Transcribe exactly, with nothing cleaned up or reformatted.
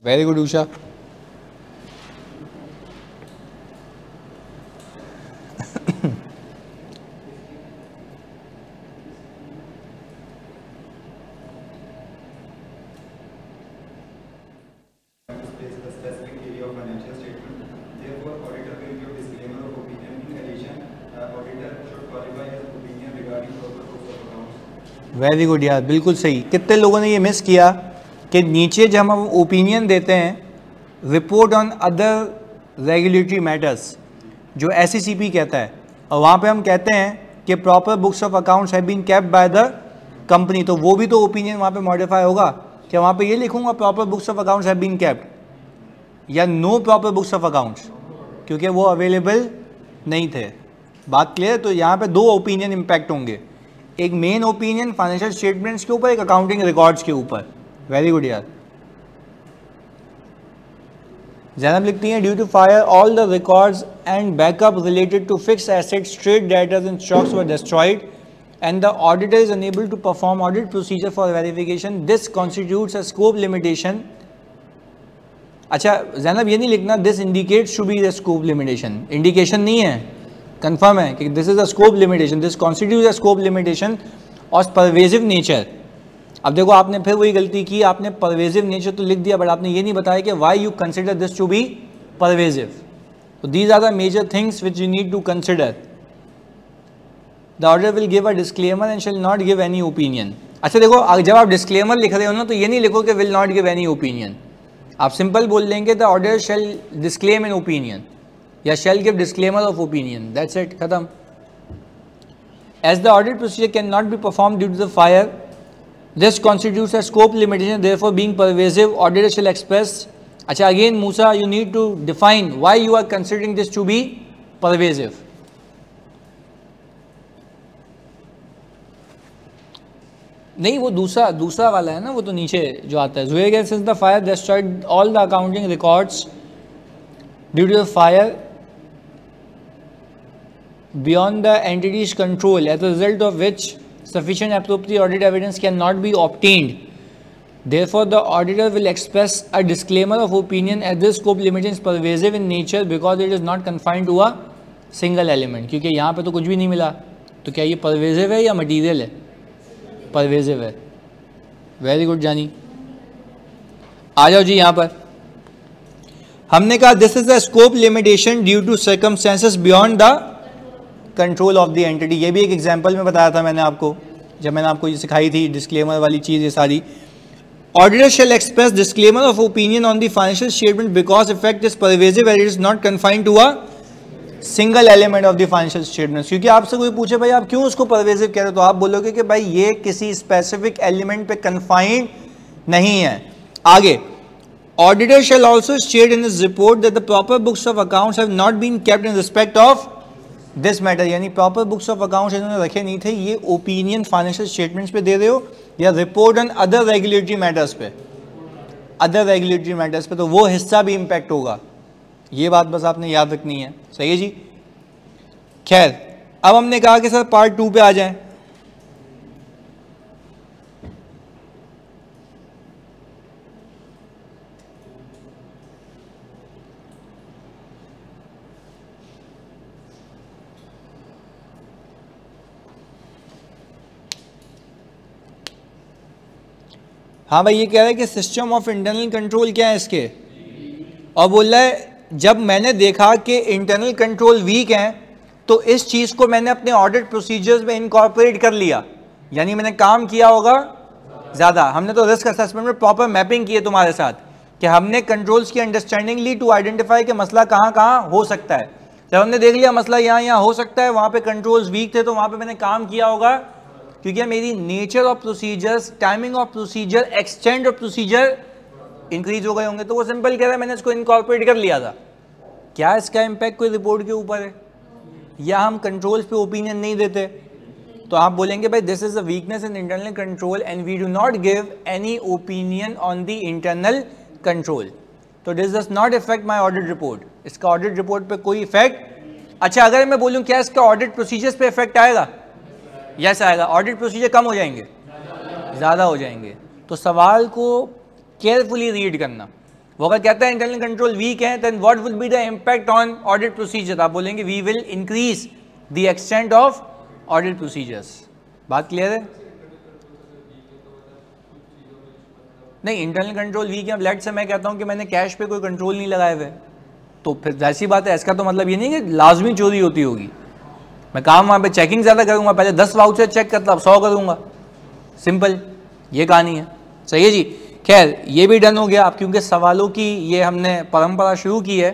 Very good Usha. Very good यार, बिल्कुल सही। कितने लोगों ने ये मिस किया कि नीचे जब हम ओपिनियन देते हैं report on other regulatory matters जो एस ई सी पी कहता है, और वहाँ पे हम कहते हैं कि proper books of accounts have been kept by the company, तो वो भी तो ओपिनियन वहाँ पे मॉडिफाई होगा। क्या वहाँ पे ये लिखूँगा proper books of accounts have been kept या no proper books of accounts, क्योंकि वो अवेलेबल नहीं थे। बात क्लियर? तो यहाँ पे दो ओपिनियन इम्पैक्ट होंगे, एक मेन ओपिनियन फाइनेंशियल स्टेटमेंट्स के ऊपर, एक अकाउंटिंग रिकॉर्ड्स के ऊपर। वेरी गुड यार। जैनब लिखती हैं due to fire all the records and backup related to fix assets, trade debtors and stocks were destroyed and the auditor is unable to perform audit procedure for verification, this constitutes a scope limitation. अच्छा जैनब ये नहीं लिखना this indicates to be the scope limitation, indication नहीं है, confirm है कि this is a scope limitation, this constitutes a scope limitation और pervasive nature. अब देखो आपने फिर वही गलती की, आपने परवेजिव नेचर तो लिख दिया बट आपने ये नहीं बताया कि why you consider this to be pervasive. तो these are the major things which you need to consider. The order will give a disclaimer and shall not give any opinion. अच्छा देखो जब आप डिस्क्लेमर लिख रहे हो ना तो ये नहीं लिखो कि will not give any opinion, आप सिंपल बोल देंगे the order shall disclaim an opinion या shall give disclaimer of opinion, that's it, खत्म। As the audit procedure cannot be performed due to the fire, this constitutes a scope limitation, therefore being pervasive, auditor shall express। अच्छा again Musa, you need to define why you are considering this to be pervasive। नहीं वो दूसरा दूसरा वाला है ना, वो तो नीचे जो आता है Zuhair since the fire destroyed all the accounting records due to the fire beyond the entity's control, as a result of which sufficient appropriate audit evidence cannot be obtained. Therefore, the auditor will express a disclaimer of opinion as this scope limitation is pervasive in nature because it is not confined to a single element। क्योंकि यहाँ पे तो कुछ भी नहीं मिला, तो क्या ये pervasive है या material है? pervasive है। Very good जानी। आ जाओ जी यहाँ पर। हमने कहा this is the scope limitation due to circumstances beyond the control of the entity. ये भी एक एग्जांपल में बताया था मैंने आपको, जब मैंने आपको ये सिखाई थी डिस्क्लेमर वाली चीज़ ये सारी। Auditor shall express disclaimer of opinion on the financial statement because effect is pervasive and it is not confined to a single element of the financial statement. क्योंकि आपसे कोई पूछे भाई आप क्यों उसको परवेजिव कह रहे हो, तो आप बोलोगे कि भाई ये किसी स्पेसिफिक एलिमेंट पे कन्फाइंड नहीं है। आगे Auditor shall also state in his report that the proper books of accounts have not been kept in respect of this matter। यानी proper books of accounts इन्होंने रखे नहीं थे, ये opinion financial statements पे दे रहे हो या report on other regulatory matters पे, other regulatory matters पे, तो वो हिस्सा भी impact होगा। ये बात बस आपने याद रखनी है, सही है जी। खैर अब हमने कहा कि सर पार्ट टू पे आ जाएं। हाँ भाई ये कह रहा है कि सिस्टम ऑफ इंटरनल कंट्रोल क्या है इसके, और बोल रहा है जब मैंने देखा कि इंटरनल कंट्रोल वीक हैं तो इस चीज़ को मैंने अपने ऑडिट प्रोसीजर्स में इनकॉर्पोरेट कर लिया, यानी मैंने काम किया होगा ज़्यादा। हमने तो रिस्क असेसमेंट में प्रॉपर मैपिंग की है तुम्हारे साथ कि हमने कंट्रोल्स की अंडरस्टैंडिंग ली टू आइडेंटिफाई कि मसला कहाँ कहाँ हो सकता है। जब हमने देख लिया मसला यहाँ यहाँ हो सकता है, वहाँ पे कंट्रोल्स वीक थे, तो वहाँ पे मैंने काम किया होगा, क्योंकि मेरी nature of procedures, timing of procedure, extend of procedure increase हो गए होंगे। तो वो सिंपल कह रहा है मैंने इसको इनकॉर्पोरेट कर लिया था। क्या इसका इम्पैक्ट कोई रिपोर्ट के ऊपर है, या हम कंट्रोल्स पे ओपिनियन नहीं देते, तो आप बोलेंगे भाई this is a weakness in internal control and we do not give any opinion on the internal control, तो this does not effect my audit report. इसका ऑडिट रिपोर्ट पे कोई इफेक्ट। अच्छा अगर मैं बोलूँ क्या इसका ऑडिट प्रोसीजर्स पे इफेक्ट आएगा, यस आएगा। ऑडिट प्रोसीजर कम हो जाएंगे, ज़्यादा हो जाएंगे। तो सवाल को केयरफुली रीड करना। वो अगर कहता है इंटरनल कंट्रोल वीक है, then what will be the impact on audit procedure? आप बोलेंगे we will increase the extent of audit procedures. बात क्लियर है? नहीं, इंटरनल कंट्रोल वीक है। अब लेट से मैं कहता हूं कि मैंने कैश पे कोई कंट्रोल नहीं लगाए हुए, तो फिर ऐसी बात है, इसका तो मतलब ये नहीं कि लाजमी चोरी होती होगी। मैं काम वहाँ पे चेकिंग ज़्यादा करूँगा, पहले दस वाउचर चेक करता, अब सौ करूँगा। सिंपल ये कहानी है। सही है जी। खैर ये भी डन हो गया। अब क्योंकि सवालों की ये हमने परंपरा शुरू की है,